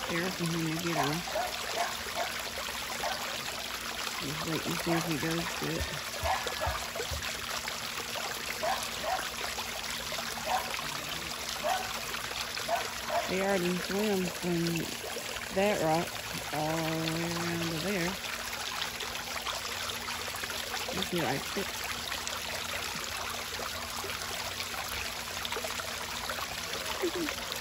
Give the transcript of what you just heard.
careful when you get on. Just wait and see if he goes to it. He already swims from that rock all the way around to there. If he likes it.